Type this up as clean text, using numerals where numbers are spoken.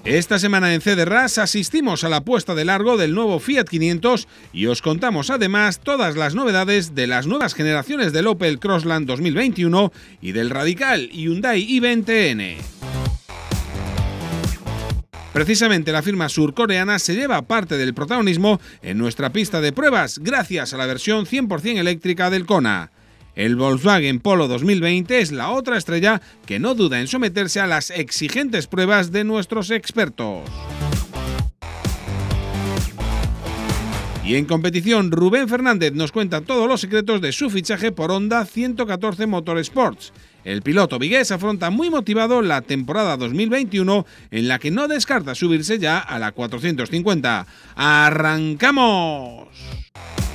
Esta semana en CDRAS asistimos a la puesta de largo del nuevo Fiat 500 y os contamos además todas las novedades de las nuevas generaciones del Opel Crossland 2021 y del radical Hyundai i20N. Precisamente la firma surcoreana se lleva parte del protagonismo en nuestra pista de pruebas gracias a la versión 100% eléctrica del Kona. El Volkswagen Polo 2020 es la otra estrella que no duda en someterse a las exigentes pruebas de nuestros expertos. Y en competición, Rubén Fernández nos cuenta todos los secretos de su fichaje por Honda 114 Motorsports. El piloto vigués afronta muy motivado la temporada 2021, en la que no descarta subirse ya a la 450. ¡Arrancamos!